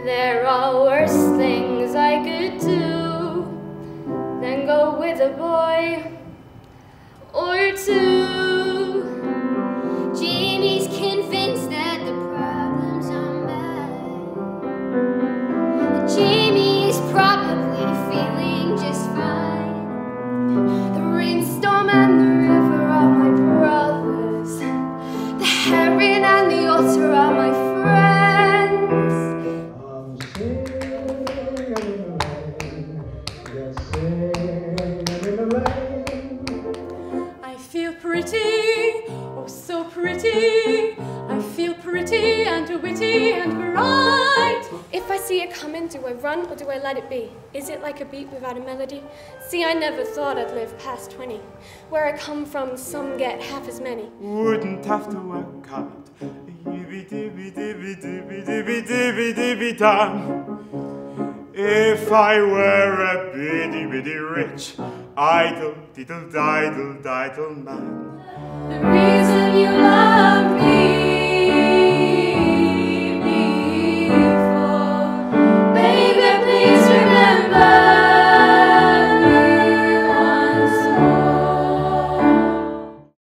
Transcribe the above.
There are worse things I could do than go with a boy or two. Jamie's convinced that the problems are mine. Jamie's probably feeling just fine. The rainstorm and the river are my brothers. The heron and the otter are my friends. I feel pretty, oh so pretty. I feel pretty and witty and bright. If I see it coming, do I run or do I let it be? Is it like a beat without a melody? See, I never thought I'd live past 20. Where I come from, some get half as many. Wouldn't have to work hard. If I were a bitty rich, idle, diddle, diddle man. The reason you love me